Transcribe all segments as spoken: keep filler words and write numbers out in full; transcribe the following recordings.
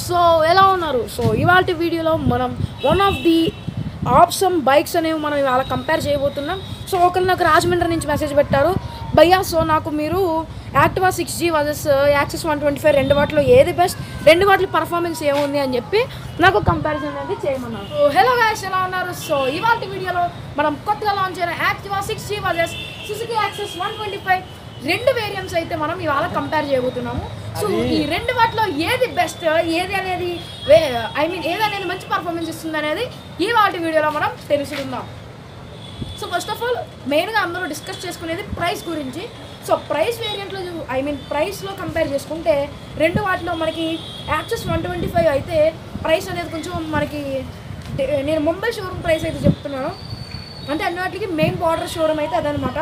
So ఎలా ఉన్నారు? So ఇవాల్టి వీడియోలో మనం one of the awesome bikes అనేవి మనం ఇవాళ కంపేర్ చేయబోతున్నాం. సో ఒకరు నాకు రాజమండ్రి నుంచి మెసేజ్ పెట్టారు, భయ్యా సో నాకు మీరు Activa six G versus Access one twenty five రెండు వాటిలో ఏది బెస్ట్, రెండు వాటి పర్ఫార్మెన్స్ ఏముంది అని చెప్పి నాకు కంపారిజన్ అనేది చేయమన్నారు. సో హలో గాయ్స్, ఎలా ఉన్నారు? సో ఇవాల్టి వీడియోలో మనం కొత్తగా లాంచ్ అయిన Activa six G versus Suzuki Access one twenty five రెండు వేరియంట్స్ అయితే మనం ఇవాళ కంపేర్ చేయబోతున్నాము. సో ఈ రెండు వాటిలో ఏది బెస్ట్, ఏది అనేది ఐ మీన్ ఏది అనేది మంచి పర్ఫార్మెన్స్ ఇస్తుంది అనేది ఈ వాటి వీడియోలో మనం తెలుసుకుందాం. సో ఫస్ట్ ఆఫ్ ఆల్ మెయిన్గా అందరూ డిస్కస్ చేసుకునేది ప్రైస్ గురించి. సో ప్రైస్ వేరియంట్లో ఐ మీన్ ప్రైస్లో కంపేర్ చేసుకుంటే రెండు వాటిలో మనకి యాక్సెస్ వన్ ట్వంటీ ఫైవ్ అయితే ప్రైస్ అనేది కొంచెం మనకి, నేను ముంబై షోరూమ్ ప్రైస్ అయితే చెప్తున్నాను, అంటే అన్ని వాటికి మెయిన్ బార్డర్ షోరూమ్ అయితే అదనమాట.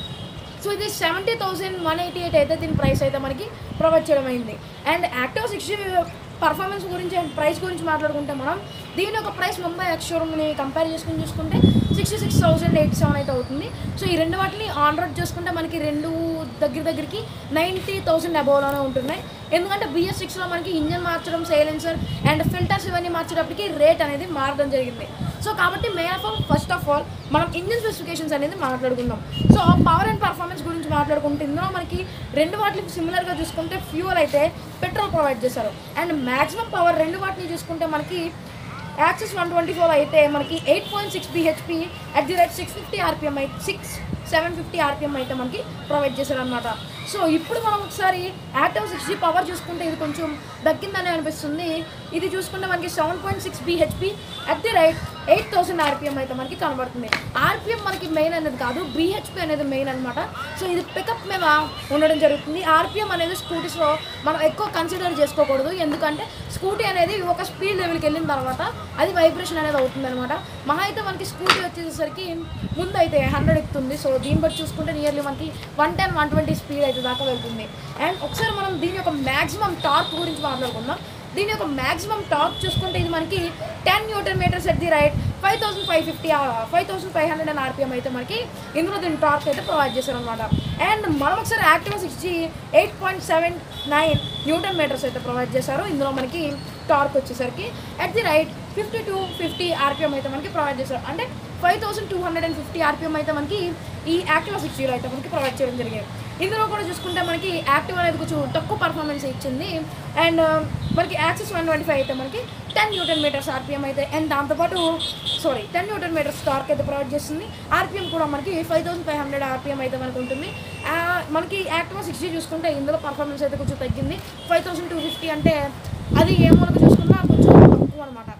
సో ఇది seventy thousand one eighty eight అయితే దీని ప్రైస్ అయితే మనకి ప్రొవైడ్ చేయడం అయింది. అండ్ యాక్టివా సిక్స్టీ పర్ఫార్మెన్స్ గురించి అండ్ ప్రైస్ గురించి మాట్లాడుకుంటే మనం దీని ఒక ప్రైస్ ముంబై ఎక్స్ షోరూమ్ని కంపేర్ చేసుకుని చూసుకుంటే sixty six thousand eighty seven అయితే అవుతుంది. సో ఈ రెండు వాటిని ఆన్ రోడ్ చేసుకుంటే మనకి రెండు దగ్గర దగ్గరికి నైంటీ థౌసండ్ అబోవ్లోనే ఉంటున్నాయి. ఎందుకంటే బిఎస్ సిక్స్లో మనకి ఇంజన్ మార్చడం, సైలెన్సర్ అండ్ ఫిల్టర్స్ ఇవన్నీ మార్చేటప్పటికి రేట్ అనేది మారడం జరిగింది. సో కాబట్టి main of all first of all మనం ఇంజిన్ స్పెసిఫికేషన్స్ అనేది మాట్లాడుకుందాం. సో పవర్ అండ్ పర్ఫార్మెన్స్ గురించి మాట్లాడుకుంటే ఇందులో మనకి రెండు వాటికి సిమిలర్గా చూసుకుంటే ఫ్యూయల్ అయితే పెట్రోల్ ప్రొవైడ్ చేశారు. అండ్ మ్యాక్సిమం పవర్ రెండు వాటిని చూసుకుంటే మనకి యాక్సెస్ వన్ ట్వంటీ ఫోర్ అయితే మనకి eight point six BHP at the rate six fifty RPM అయితే సిక్స్ సెవెన్ ఫిఫ్టీ ఆర్పిఎం అయితే మనకి ప్రొవైడ్ చేశారు అనమాట. సో ఇప్పుడు మనం ఒకసారి యాక్టివా సిక్స్ జీ పవర్ చూసుకుంటే ఇది కొంచెం దక్కిందని అనిపిస్తుంది. ఇది చూసుకుంటే మనకి seven point six BHP at the rate eight thousand RPM అయితే మనకి కనబడుతుంది. ఆర్పిఎం మనకి మెయిన్ అనేది కాదు, బిహెచ్పి అనేది మెయిన్ అనమాట. సో ఇది పికప్ మీద ఉండడం జరుగుతుంది. ఆర్పిఎం అనేది స్కూటీస్లో మనం ఎక్కువ కన్సిడర్ చేసుకోకూడదు, ఎందుకంటే స్కూటీ అనేది ఒక స్పీడ్ లెవెల్కి వెళ్ళిన తర్వాత అది వైబ్రేషన్ అనేది అవుతుంది అనమాట. మహా అయితే మనకి స్కూటీ వచ్చేసరికి ముందు అయితే హండ్రెడ్ ఎక్కుతుంది. సో దీన్ని బట్టి చూసుకుంటే నియర్లీ మనకి one ten one twenty speed అయితే దాకా వెళ్తుంది. అండ్ ఒకసారి మనం దీని యొక్క మ్యాక్సిమం టార్క్ గురించి మాట్లాడుకుందాం. దీని యొక్క మ్యాక్సిమం టార్క్ చూసుకుంటే ఇది మనకి ten newton metres at the rate five thousand five fifty five thousand five hundred and RPM అయితే మనకి ఇందులో దీని టార్క్ అయితే ప్రొవైడ్ చేశారు అనమాట. అండ్ మనం ఒకసారి Activa six G eight point seven nine newton metres అయితే ప్రొవైడ్ చేశారు. ఇందులో మనకి టార్క్ వచ్చేసరికి at the rate fifty to fifty RPM అయితే మనకి ప్రొవైడ్ చేశారు. అంటే five thousand two hundred and fifty RPM అయితే మనకి ఈ యాక్టివా సిక్స్ జీలో అయితే మనకి ప్రొవైడ్ చేయడం జరిగింది. ఇందులో కూడా చూసుకుంటే మనకి యాక్టివ్ అనేది కొంచెం తక్కువ పర్ఫార్మెన్స్ ఇచ్చింది. అండ్ మనకి యాక్సెస్ వన్ ట్వంటీ ఫైవ్ అయితే మనకి టెన్ న్యూటన్ మీటర్స్ ఆర్పిఎం అయితే అండ్ దాంతోపాటు sorry ten newton metres torque అయితే ప్రొవైడ్ చేస్తుంది. ఆర్పిఎం కూడా మనకి five thousand five hundred RPM అయితే మనకు ఉంటుంది. మనకి యాక్టివా సిక్స్ జీ చూసుకుంటే ఇందులో పర్ఫార్మెన్స్ అయితే కొంచెం తగ్గింది. ఫైవ్ థౌసండ్ టూ ఫిఫ్టీ అంటే అది ఏ మూలక చూసుకున్నా కొంచెం తక్కువ అనమాట.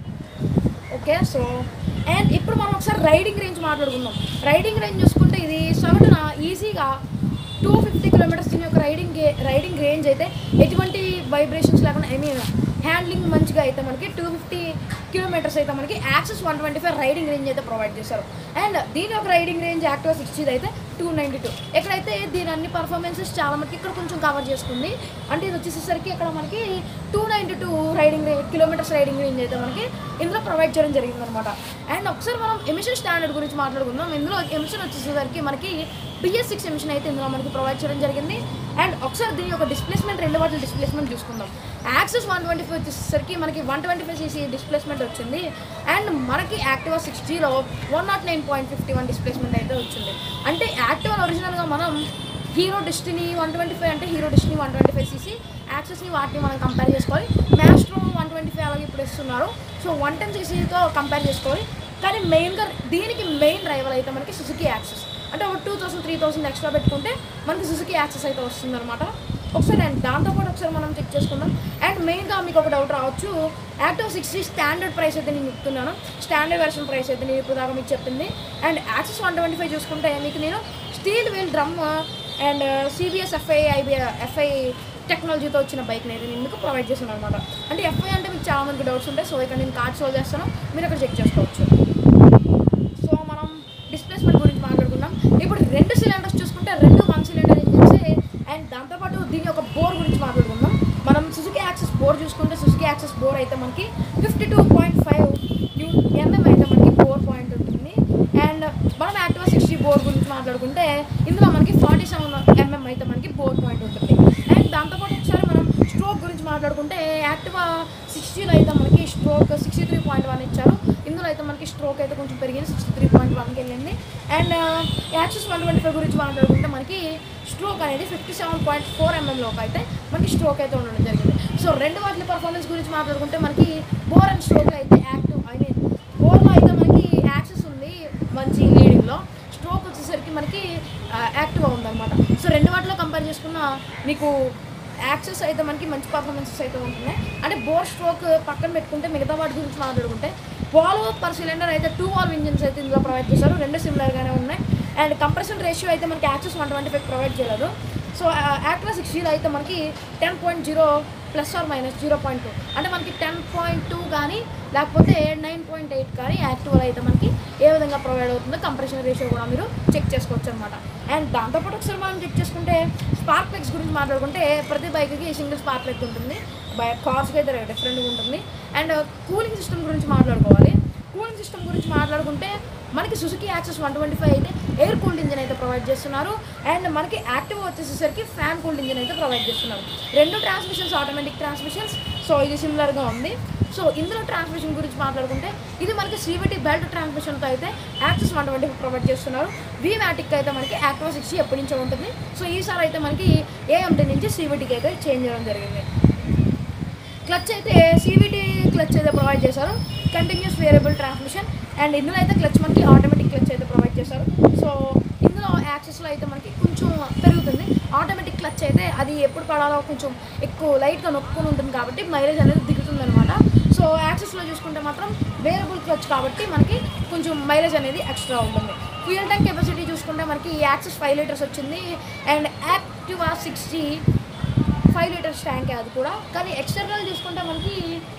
ఓకే, సో అండ్ ఇప్పుడు మనం ఒకసారి రైడింగ్ రేంజ్ మాట్లాడుకుందాం. రైడింగ్ రేంజ్ చూసుకుంటే ఇది సగటున ఈజీగా టూ ఫిఫ్టీ కిలోమీటర్స్ దీని యొక్క రైడింగ్ రైడింగ్ రేంజ్ అయితే ఎటువంటి వైబ్రేషన్స్ లేకుండా ఐ మీన్ హ్యాండ్లింగ్ మంచిగా అయితే మనకి టూ ఫిఫ్టీ కిలోమీటర్స్ అయితే మనకి Access one twenty five riding range అయితే ప్రొవైడ్ చేశారు. అండ్ దీని యొక్క రైడింగ్ రేంజ్ యాక్టివా సిక్స్టీ అయితే టూ నైంటీ టూ ఎక్కడైతే దీని అన్ని పర్ఫార్మెన్సెస్ చాలా మనకి ఇక్కడ కొంచెం కవర్ చేసుకుంది. అంటే ఇది వచ్చేసరికి ఇక్కడ మనకి two ninety two riding range kilometres riding range అయితే మనకి ఇందులో ప్రొవైడ్ చేయడం జరిగింది అనమాట. అండ్ ఒకసారి మనం ఎమిషన్ స్టాండర్డ్ గురించి మాట్లాడుకుందాం. ఇందులో ఎమిషన్ వచ్చేసరికి మనకి బిఎస్ సిక్స్ ఎమిషన్ అయితే ఇందులో మనకి ప్రొవైడ్ చేయడం జరిగింది. అండ్ ఒకసారి దీని యొక్క డిస్ప్లేస్మెంట్ రెండు వాటి డిస్ప్లేస్మెంట్ చూసుకుందాం. యాక్సెస్ వన్ ట్వంటీ ఫైవ్ వచ్చేసరికి మనకి one twenty five CC displacement వచ్చింది. అండ్ మనకి యాక్టివా సిక్స్ జీలో one nought nine point fifty one displacement అయితే వచ్చింది. అంటే యాక్టివా ఒరిజినల్గా మనం Hero Destiny one twenty five అంటే Hero Destiny one twenty five CC యాక్సెస్ని వాటిని మనం కంపేర్ చేసుకోవాలి. మ్యాస్ట్రో వన్ ట్వంటీ ఫైవ్ అలాగే ఇప్పుడు ఇస్తున్నారు. సో వన్ టెన్ సీసీతో కంపేర్ చేసుకోవాలి. కానీ మెయిన్గా దీనికి మెయిన్ డ్రైవర్ అయితే మనకి సుజుకి యాక్సెస్, అంటే ఒక two thousand three thousand extra పెట్టుకుంటే మనకి సుజుకి యాక్సెస్ అయితే వస్తుంది అనమాట. ఒకసారి అండ్ దాంతోపాటు ఒకసారి మనం చెక్ చేసుకుందాం. అండ్ మెయిన్గా మీకు ఒక డౌట్ రావచ్చు, యాక్టివా సిక్స్టీ స్టాండర్డ్ ప్రైస్ అయితే నేను చెప్తున్నాను, స్టాండర్డ్ వెర్షన్ ప్రైస్ అయితే నేను ఇప్పుడు దాకా మీకు చెప్పింది. And Access one twenty five చూసుకుంటే మీకు నేను steel wheel drum and CBS FI IB FI టెక్నాలజీతో వచ్చిన బైక్ని అయితే నేను మీకు ప్రొవైడ్ చేశాను అనమాట. అంటే ఎఫ్ఐ అంటే మీకు చాలా మందికి డౌట్స్ ఉంటాయి. సో ఇక్కడ నేను కార్డ్ సోల్వ్ చేస్తాను, మీరు అక్కడ చెక్ చేసుకోవచ్చు. సో మనం డిస్ప్లేస్మెంట్ గురించి మాట్లాడుకుందాం. ఇప్పుడు రెండు సిలిండర్స్ చూసుకుంటే రెండు వన్ సిలిండర్ ఇంజిన్స్. అండ్ దాంతోపాటు దీని యొక్క బోర్ గురించి మాట్లాడుకుందాం. మనం సుజుకి యాక్సెస్ బోర్ చూసుకుంటే సుజుకి యాక్సెస్ బోర్ అయితే మనకి fifty two point five mm అయితే మనకి బోర్ పాయింట్ ఉంటుంది. అండ్ మనం యాక్టివా సిక్స్టీ బోర్ గురించి మాట్లాడుకుంటే ఇందులో మనకి ఫార్టీ సెవెన్ ఎంఎం అయితే మనకి బోర్ పాయింట్ ఉంటుంది. అండ్ దాంతోపాటు ఒకసారి మనం స్ట్రోక్ గురించి మాట్లాడుకుంటే యాక్టివా సిక్స్టీలో అయితే మనకి stroke sixty three point one ఇచ్చారు. ఇందులో అయితే మనకి స్ట్రోక్ అయితే కొంచెం పెరిగింది, సిక్స్టీ త్రీ పాయింట్ వన్కి వెళ్ళింది. And Access one twenty five గురించి మాట్లాడుకుంటే మనకి స్ట్రోక్ అనేది ఫిఫ్టీ సెవెన్ పాయింట్ ఫోర్ ఎంఎంలోకి అయితే మనకి స్ట్రోక్ అయితే ఉండడం జరిగింది. సో రెండు వాటి పర్ఫార్మెన్స్ గురించి మాట్లాడుకుంటే మనకి బోర్ అండ్ స్ట్రోక్లో అయితే యాక్టివ్ ఐ మీన్ బోర్లో అయితే మనకి యాక్సెస్ ఉంది మంచి లీడింగ్లో, స్ట్రోక్ వచ్చేసరికి మనకి యాక్టివ్గా ఉందన్నమాట. సో రెండు వాటిలో కంపేర్ చేసుకున్న మీకు యాక్సెస్ అయితే మనకి మంచి పర్ఫార్మెన్సెస్ అయితే ఉంటున్నాయి. అంటే బోర్ స్ట్రోక్ పక్కన పెట్టుకుంటే మిగతా వాటి గురించి మాట్లాడుకుంటే వాల్వ్ పర్ సిలిండర్ అయితే టూ వాల్వ్ ఇంజిన్స్ అయితే ఇందులో ప్రొవైడ్ చేశారు, రెండు సిమిలర్గానే ఉన్నాయి. అండ్ కంప్రెషన్ రేషియో అయితే మనకి Access one twenty five provide చేయలేదు. సో యాక్టివా సిక్స్టీలో అయితే మనకి ten point zero plus or minus zero point two అంటే మనకి టెన్ పాయింట్ టూ కానీ లేకపోతే నైన్ పాయింట్ ఎయిట్ కానీ యాక్టివాలో అయితే మనకి ఏ విధంగా ప్రొవైడ్ అవుతుందో కంప్రెషన్ రేషియో కూడా మీరు చెక్ చేసుకోవచ్చు అనమాట. అండ్ దాంతోపాటు ఒకసారి మనం చెక్ చేసుకుంటే స్పార్క్ ప్లగ్స్ గురించి మాట్లాడుకుంటే ప్రతి బైక్కి సింగిల్ స్పార్క్ ప్లగ్ ఉంటుంది, బై కార్స్కి అయితే డిఫరెంట్గా ఉంటుంది. అండ్ కూలింగ్ సిస్టమ్ గురించి మాట్లాడుకోవాలి. కూలింగ్ సిస్టమ్ గురించి మాట్లాడుకుంటే మనకి Suzuki Access one twenty five అయితే ఎయిర్ కూల్డ్ ఇంజిన్ అయితే ప్రొవైడ్ చేస్తున్నారు. అండ్ మనకి యాక్టివ్ వచ్చేసరికి ఫ్యాన్ కూల్డ్ ఇంజిన్ అయితే ప్రొవైడ్ చేస్తున్నారు. రెండు ట్రాన్స్మిషన్స్ ఆటోమేటిక్ ట్రాన్స్మిషన్స్, సో ఇది సిమిలర్గా ఉంది. సో ఇందులో ట్రాన్స్మిషన్ గురించి మాట్లాడుకుంటే ఇది మనకి సీవీటీ బెల్ట్ ట్రాన్స్మిషన్తో అయితే Access one twenty five provide చేస్తున్నారు. వీమాటిక్ అయితే మనకి యాక్టివా సిక్స్టీ ఎప్పటి నుంచో ఉంటుంది. సో ఈసారి అయితే మనకి ఏఎంటీ నుంచి సీవీటీకి అయితే చేంజ్ చేయడం జరిగింది. క్లచ్ అయితే సీవీటీ క్లచ్ అయితే ప్రొవైడ్ చేశారు, కంటిన్యూస్ వేరియబుల్ ట్రాన్స్మిషన్. అండ్ ఇందులో అయితే క్లచ్ మనకి ఆటోమేటిక్ క్లచ్ అయితే ప్రొవైడ్ చేశారు. సో ఇందులో యాక్సెస్లో అయితే మనకి కొంచెం పెరుగుతుంది. ఆటోమేటిక్ క్లచ్ అయితే అది ఎప్పుడు పడాలో కొంచెం ఎక్కువ లైట్గా నొక్కుని ఉంటుంది కాబట్టి మైలేజ్ అనేది దిగుతుంది అనమాట. సో యాక్సెస్లో చూసుకుంటే మాత్రం వేరియబుల్ క్లచ్ కాబట్టి మనకి కొంచెం మైలేజ్ అనేది ఎక్స్ట్రా ఉంటుంది. ఫ్యూయల్ ట్యాంక్ కెపాసిటీ చూసుకుంటే మనకి యాక్సెస్ ఫైవ్ లీటర్స్ వచ్చింది. And Activa sixty five litres tank అది కూడా, కానీ ఎక్స్టర్నల్ చూసుకుంటే మనకి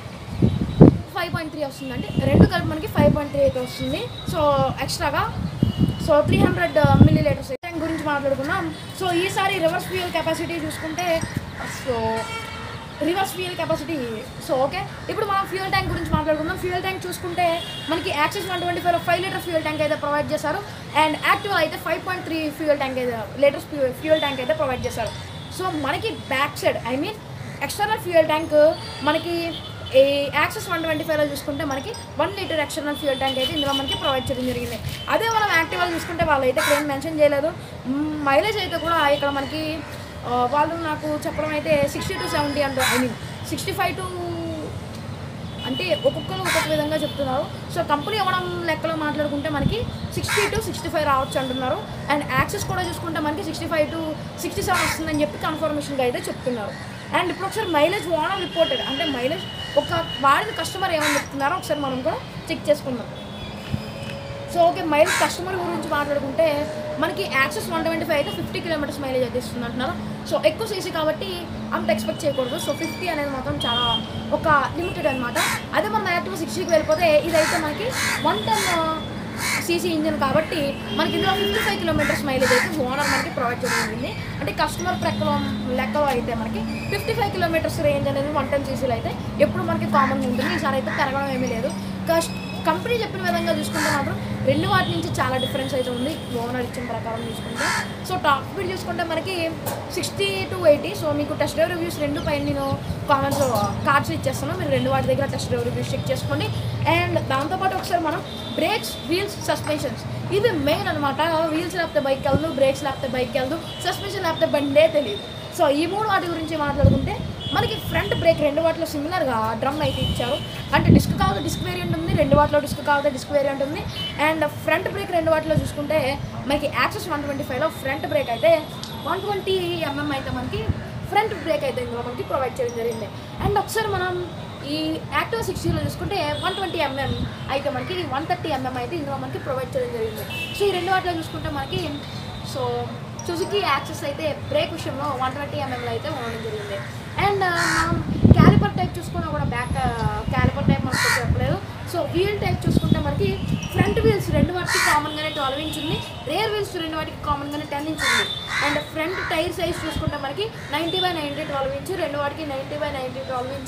ఫైవ్ పాయింట్ త్రీ వస్తుందండి. రెండు కలిపి మనకి ఫైవ్ పాయింట్ త్రీ అయితే వస్తుంది. సో ఎక్స్ట్రాగా so three hundred millilitres tank గురించి మాట్లాడుకున్నాం. సో ఈసారి రివర్స్ ఫ్యూయల్ కెపాసిటీ చూసుకుంటే so reverse fuel capacity so okay. ఇప్పుడు మనం ఫ్యూయల్ ట్యాంక్ గురించి మాట్లాడుకుందాం. ఫ్యూయల్ ట్యాంక్ చూసుకుంటే మనకి Access one twenty five five litre fuel tank అయితే ప్రొవైడ్ చేశారు. అండ్ యాక్టివా అయితే five point three fuel tank అయితే లీటర్స్ ఫ్యూయల్ ట్యాంక్ అయితే ప్రొవైడ్ చేశారు. సో మనకి back side I mean external fuel tank మనకి ఈ యాక్సెస్ వన్ ట్వంటీ ఫైవ్లో చూసుకుంటే మనకి one litre external fuel tank అయితే ఇందులో మనకి ప్రొవైడ్ చేయడం జరిగింది. అదే మనం యాక్టివాలో చూసుకుంటే వాళ్ళు అయితే ఇక్కడ ఏం మెన్షన్ చేయలేదు. మైలేజ్ అయితే కూడా ఇక్కడ మనకి వాళ్ళు నాకు చెప్పడం అయితే సిక్స్టీ టు సెవెంటీ అంటే I mean sixty five to అంటే ఒక్కొక్కరు ఒక్కొక్క విధంగా చెప్తున్నారు. సో కంపెనీ ఇవ్వడం లెక్కలో మాట్లాడుకుంటే మనకి సిక్స్టీ టు సిక్స్టీ ఫైవ్ రావచ్చు అంటున్నారు. అండ్ యాక్సెస్ కూడా చూసుకుంటే మనకి sixty five to sixty seven వస్తుందని చెప్పి కన్ఫర్మేషన్గా అయితే చెప్తున్నారు. అండ్ ఇప్పుడు ఒకసారి మైలేజ్ ఓనర్ రిపోర్టెడ్ అంటే మైలేజ్ ఒక వాడిన కస్టమర్ ఏమని చెప్తున్నారో ఒకసారి మనం కూడా చెక్ చేసుకుందాం. సో ఓకే, మైలేజ్ కస్టమర్ గురించి మాట్లాడుకుంటే మనకి యాక్సెస్ వన్ ట్వంటీ ఫైవ్ అయితే ఫిఫ్టీ కిలోమీటర్స్ మైలేజ్ అయితే ఇస్తుంది అంటున్నారు. సో ఎక్కువ సీసీ కాబట్టి అంత ఎక్స్పెక్ట్ చేయకూడదు. సో ఫిఫ్టీ అనేది మాత్రం చాలా ఒక లిమిటెడ్ అనమాట. అదే మనం యాక్టివ్ సిక్స్టీకి వెళ్ళిపోతే ఇదైతే మనకి వన్ టెన్ సీసీ ఇంజిన్ కాబట్టి మనకి ఇందులో ఫిఫ్టీ ఫైవ్ కిలోమీటర్స్ మైలేజ్ అయితే ఓనర్ మనకి ప్రొవైడ్ చేయడం జరిగింది. అంటే కస్టమర్ ప్రక్కలో లెక్కలో అయితే మనకి ఫిఫ్టీ ఫైవ్ కిలోమీటర్స్ రేంజ్ అనేది వన్ టెన్ సీసీలో అయితే ఎప్పుడు మనకి కామన్గా ఉంటుంది. ఈసారి అయితే పెరగడం ఏమీ లేదు. కస్ట్ కంపెనీ చెప్పిన విధంగా చూసుకుంటే మాత్రం రెండు వాటి నుంచి చాలా డిఫరెన్స్ అయితే ఉంది ఓనర్ ఇచ్చిన ప్రకారం చూసుకుంటే. సో టాప్ స్పీడ్ చూసుకుంటే మనకి సిక్స్టీ టు ఎయిటీ. సో మీకు టెస్ట్ డ్రైవ్ రివ్యూస్ రెండు పైన నేను కామెంట్స్లో కార్డ్స్ ఇచ్చేస్తాను, మీరు రెండు వాటి దగ్గర టెస్ట్ డ్రైవ్ రివ్యూస్ చెక్ చేసుకోండి. అండ్ దాంతోపాటు ఒకసారి మనం బ్రేక్స్, వీల్స్, సస్పెన్షన్స్ ఇవి మెయిన్ అనమాట. వీల్స్ లేకపోతే బైక్ వెళ్దు, బ్రేక్స్ లేకపోతే బైక్ వెళ్దు, సస్పెన్షన్ లేకపోతే బండే తెలియదు. సో ఈ మూడు వాటి గురించి మాట్లాడుకుంటే మనకి ఫ్రంట్ బ్రేక్ రెండు వాటిలో సిమిలర్గా డ్రమ్ అయితే ఇచ్చారు. అంటే డిస్క్ కావాలి డిస్క్ వేరియంట్ ఉంది, రెండు వాటిలో డిస్క్ కావాలి డిస్క్ వేరియంట్ ఉంది. అండ్ ఫ్రంట్ బ్రేక్ రెండు వాటిలో చూసుకుంటే మనకి యాక్సెస్ వన్ ట్వంటీ ఫైవ్లో ఫ్రంట్ బ్రేక్ అయితే వన్ ట్వంటీ ఎంఎం అయితే మనకి ఫ్రంట్ బ్రేక్ అయితే ఇందులో మనకి ప్రొవైడ్ చేయడం జరిగింది. అండ్ ఒకసారి మనం ఈ యాక్టివా సిక్స్టీలో చూసుకుంటే వన్ ట్వంటీ ఎంఎం అయితే మనకి వన్ థర్టీ ఎంఎం అయితే ఇందులో మనకి ప్రొవైడ్ చేయడం జరిగింది. సో ఈ రెండు వాటిలో చూసుకుంటే మనకి సో సుజుకి యాక్సెస్ అయితే బ్రేక్ విషయంలో వన్ ట్వంటీ ఎంఎంలో అయితే ఉండడం జరిగింది. అండ్ మనం క్యాలిపర్ టైప్ చూసుకున్నా కూడా బ్యాక్ క్యాలిపర్ టైప్ మనకు చెప్పలేదు. సో వీల్ టైప్ చూసుకుంటే మనకి ఫ్రంట్ వీల్స్ రెండు వాటికి కామన్గానే ట్వెల్వ్ ఇంచ్ ఉంది, రేర్ వీల్స్ రెండు వాటికి కామన్గానే టెన్ ఇంచ్ ఉంది. అండ్ ఫ్రంట్ టైర్ సైజ్ చూసుకుంటే మనకి ninety by ninety twelve inch, రెండు వాటికి ninety by ninety twelve inch.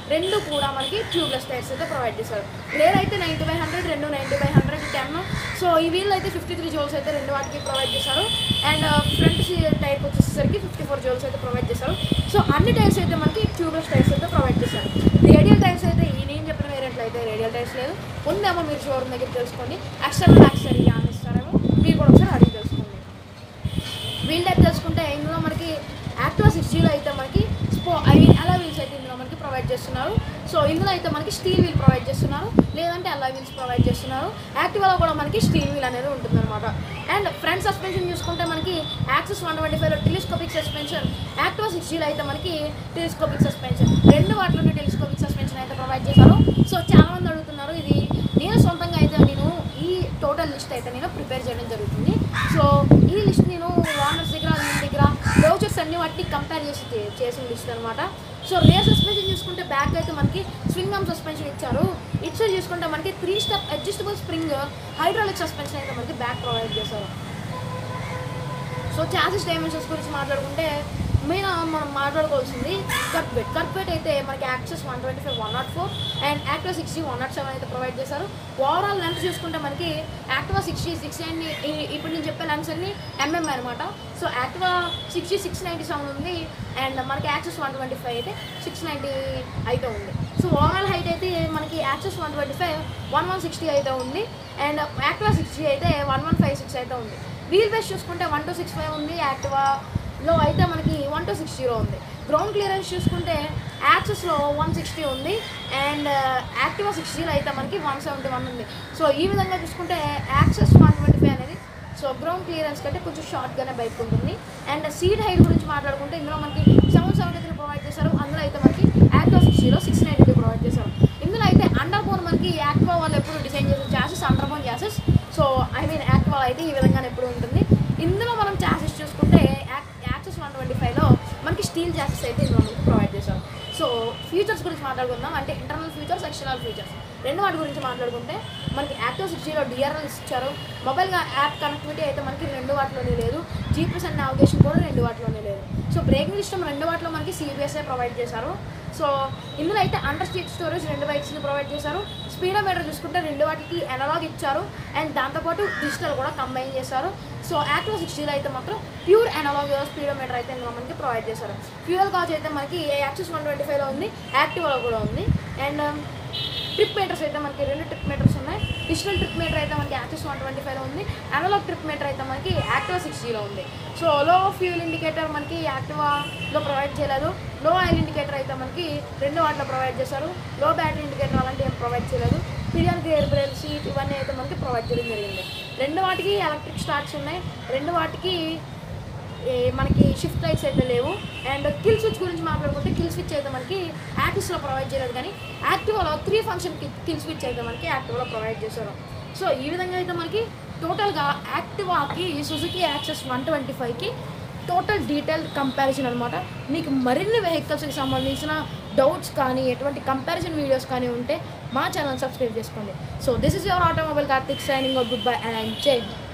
రెండు కూడా మనకి ట్యూబ్లెస్ టైర్స్ అయితే ప్రొవైడ్ చేశారు. రేర్ అయితే నైంటీ బై హండ్రెడ్, రెండు ninety by hundred ten. So ఈ వీల్ అయితే ఫిఫ్టీ త్రీ జోల్స్ అయితే రెండు వాటికి ప్రొవైడ్ చేశారు. అండ్ ఫ్రంట్ టైర్కి వచ్చేసరికి ఫిఫ్టీ ఫోర్ జోల్స్ అయితే ప్రొవైడ్ చేశారు. సో అన్ని టైర్స్ అయితే మనకి ట్యూబ్లెస్ టైర్స్ అయితే ప్రొవైడ్ చేశారు. రేడియల్ టైర్స్ అయితే ఈ నేను చెప్పిన వేరియంట్లో అయితే రేడియల్ టైర్స్ లేదు. ఉందేమో మీరు షోరూమ్ దగ్గర తెలుసుకోండి. ఎక్స్టర్నల్ యాక్సరీ అని ఇస్తారేమో మీరు కూడా ఒకసారి అడిగి తెలుసుకోండి. వీల్ టైప్ తెలుసుకుంటే ఇందులో మనకి యాక్టివా సిక్స్టీలో అయితే మనకి స్పో ఐ మీన్ అలా వీల్స్ అయితే ఇందులో మనకి ప్రొవైడ్ చేస్తున్నారు. సో ఇందులో అయితే మనకి స్టీల్ వీల్ ప్రొవైడ్ చేస్తున్నారు, లేదంటే అలా వీల్స్ ప్రొవైడ్ చేస్తున్నారు. యాక్టివాలో కూడా మనకి స్టీల్ వీల్ అనేది ఉంటుంది అనమాట. అండ్ ఫ్రంట్ సస్పెన్షన్ చూసుకుంటే మనకి యాక్సెస్ వన్ ట్వంటీ ఫైవ్లో టెలిస్కోపిక్ సస్పెన్షన్, యాక్టివా సిక్స్టీలో అయితే మనకి టెలిస్కోపిక్ సస్పెన్షన్, రెండు వాటిలోనే టెలిస్కోపిక్ సస్పెన్షన్ అయితే ప్రొవైడ్ చేశారు. సో చాలామంది అడుగుతున్నారు. ఇది నేను సొంతంగా అయితే నేను ఈ టోటల్ లిస్ట్ అయితే నేను ప్రిపేర్ చేయడం జరుగుతుంది. సో ఈ లిస్ట్ నేను వార్నర్స్ దగ్గర వీళ్ళ దగ్గర బ్రౌచర్స్ అన్ని వాటిని కంపేర్ చేసి చేసిన లిస్ట్ అనమాట. సో రేర్ సస్పెన్షన్ చూసుకుంటే బ్యాక్ అయితే మనకి స్వింగ్ ఆర్మ్ సస్పెన్షన్ ఇచ్చారు. ఇటు సైడ్ చూసుకుంటే మనకి three step adjustable spring hydraulic suspension అయితే మనకి బ్యాక్ ప్రొవైడ్ చేశారు. సో చాసిస్ డైమెన్షన్స్ గురించి మాట్లాడుకుంటే మెయిన్ మనం మాట్లాడుకోవాల్సింది కర్క్ వెయిట్. కర్క్ వెయిట్ అయితే మనకి Access one twenty five one nought four and Activa sixty one nought seven అయితే ప్రొవైడ్ చేశారు. ఓవరాల్ లెన్స్ చూసుకుంటే మనకి యాక్టివా సిక్స్టీ సిక్స్ నైన్టీ ఇప్పుడు నేను చెప్పే లెన్స్ అన్ని ఎంఎం అనమాట. So Activa sixty six ninety seven ఉంది అండ్ మనకి యాక్సెస్ వన్ ట్వంటీ ఫైవ్ అయితే సిక్స్ నైంటీ అయితే ఉంది. సో ఓవరాల్ హైట్ అయితే మనకి Access one twenty five one one sixty అయితే ఉంది అండ్ యాక్టివా సిక్స్టీ అయితే వన్ వన్ ఫైవ్ సిక్స్ అయితే ఉంది. వీల్ బేస్ చూసుకుంటే వన్ టూ సిక్స్ ఫైవ్ ఉంది, యాక్టివాలో అయితే మనకి వన్ టూ సిక్స్ జీరో ఉంది. గ్రౌండ్ క్లియరెన్స్ చూసుకుంటే యాక్సెస్లో వన్ సిక్స్టీ ఉంది అండ్ యాక్టివా సిక్స్టీలో అయితే మనకి వన్ సెవెంటీ వన్ ఉంది. సో ఈ విధంగా చూసుకుంటే యాక్సెస్ వన్ ట్వంటీ ఫైవ్ అనేది సో గ్రౌండ్ క్లియరెన్స్ కంటే కొంచెం షార్ట్గానే బైక్ ఉంటుంది. అండ్ సీట్ హైట్ గురించి మాట్లాడుకుంటే ఇందులో మనకి సెవెన్ సెవెంటీ త్రీ ప్రొవైడ్ చేశారు. అందులో అయితే మనకి యాక్టివా సిక్స్టీలో సిక్స్ నైంటీ త్రీ ప్రొవైడ్ చేశారు. ఇందులో అయితే అండర్ బోన్ మనకి యాక్టివా వాళ్ళు ఎప్పుడు డిజైన్ చేసిన chassis underbone chassis. So I mean Activa అయితే ఈ విధంగానే ఎప్పుడు ఉంటుంది. ఇందులో మనం చాసెస్ చూసుకుంటే యాక్సెస్ వన్ ట్వంటీ ఫైవ్లో మనకి స్టీల్ చాసెస్ అయితే ఇందులో మనకి ప్రొవైడ్ చేశారు. సో ఫీచర్స్ గురించి మాట్లాడుకుందాం. అంటే ఇంటర్నల్ ఫీచర్స్, ఎక్స్టర్నల్ ఫీచర్స్ రెండు వాటి గురించి మాట్లాడుకుంటే మనకి యాక్టివా సిక్స్టీలో డిఆర్ఎల్ ఇచ్చారు. మొబైల్గా యాప్ కనెక్టివిటీ అయితే మనకి రెండు వాటిలోనే లేదు. జీపీఎస్ అండ్ నావిగేషన్ కూడా రెండు వాటిలోనే లేదు. సో బ్రేకింగ్ సిస్టమ్ రెండు వాటిలో మనకి సిబిఎస్ఏ ప్రొవైడ్ చేశారు. సో ఇందులో అయితే అండర్ స్టీట్ స్టోరేజ్ రెండు బైక్స్ని ప్రొవైడ్ చేశారు. స్పీడోమీటర్ చూసుకుంటే రెండు వాటికి అనలాగ్ ఇచ్చారు అండ్ దాంతోపాటు డిజిటల్ కూడా కంబైన్ చేశారు. సో యాక్టివా సిక్స్టీలో అయితే మాత్రం ప్యూర్ అనలాగ్ స్పీడోమీటర్ అయితే ఇందులో మనకి ప్రొవైడ్ చేశారు. ఫ్యూయల్ కాస్ట్ అయితే మనకి యాక్సెస్ వన్ ట్వంటీ ఫైవ్లో ఉంది, యాక్టివాలో కూడా ఉంది. అండ్ ట్రిప్ మీటర్స్ అయితే మనకి రెండు ట్రిప్ మీటర్స్ ఉన్నాయి. డిజిటల్ ట్రిప్ మీటర్ అయితే మనకి యాక్సెస్ వన్ ట్వంటీ ఫైవ్లో ఉంది, అనలాగ్ ట్రిప్ మీటర్ అయితే మనకి యాక్టివా సిక్స్టీలో ఉంది. సో లో ఫ్యూయల్ ఇండికేటర్ మనకి యాక్టివాలో ప్రొవైడ్ చేయలేదు. లో ఆయిల్ ఇండికేటర్ అయితే మనకి రెండు వాటిలో ప్రొవైడ్ చేశారు. లో బ్యాటరీ ఇండికేటర్ అలాంటివి ఏం ప్రొవైడ్ చేయలేదు. పిలియన్ ఎయిర్ బ్రేక్ సీట్ ఇవన్నీ అయితే మనకి ప్రొవైడ్ చేయడం జరిగింది. రెండు వాటికి ఎలక్ట్రిక్ స్టార్ట్స్ ఉన్నాయి, రెండు వాటికి మనకి షిఫ్ట్ లైట్స్ అయితే లేవు. అండ్ కిల్ స్విచ్ గురించి మాట్లాడుకుంటే కిల్ స్విచ్ అయితే మనకి యాక్టివ్స్లో ప్రొవైడ్ చేయలేదు, కానీ యాక్టివాలో త్రీ ఫంక్షన్ కిల్ స్విచ్ అయితే మనకి యాక్టివాలో ప్రొవైడ్ చేశారు. సో ఈ విధంగా అయితే మనకి టోటల్గా యాక్టివాకి సుజుకి యాక్సెస్ వన్ ట్వంటీ ఫైవ్కి టోటల్ డీటెయిల్ కంపారిజన్ అనమాట. మీకు మరిన్ని వెహికల్స్కి సంబంధించిన డౌట్స్ కానీ ఎటువంటి కంపారిజన్ వీడియోస్ కానీ ఉంటే మా ఛానల్ సబ్స్క్రైబ్ చేసుకోండి. So this is your automobile Karthik signing good bye and జై హింద్.